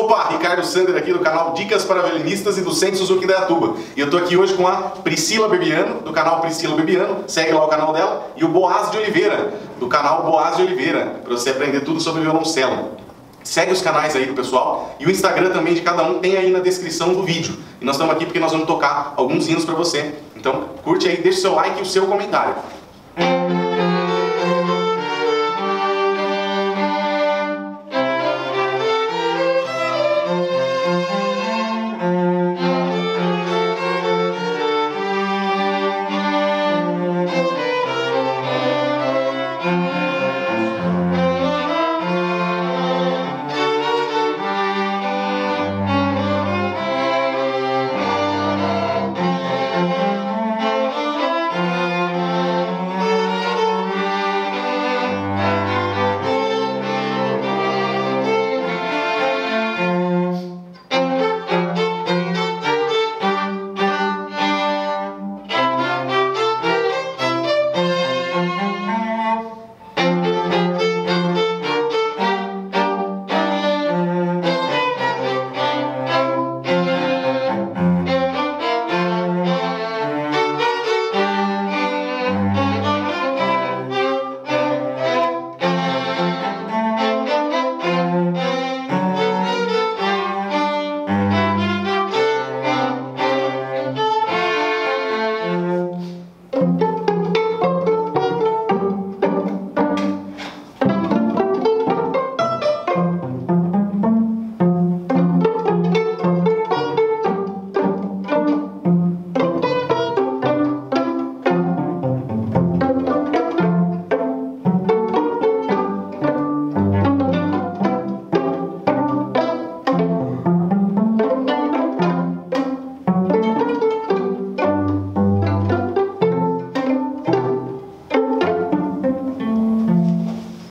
Opa, Ricardo Sander aqui do canal Dicas para Violinistas e do Centro Suzuki Indaiatuba. E eu tô aqui hoje com a Priscila Bebiano, do canal Priscila Bebiano, segue lá o canal dela, e o Boaz de Oliveira, do canal Boaz de Oliveira, para você aprender tudo sobre violoncelo. Segue os canais aí do pessoal, e o Instagram também de cada um tem aí na descrição do vídeo. E nós estamos aqui porque nós vamos tocar alguns hinos para você. Então curte aí, deixa o seu like e o seu comentário.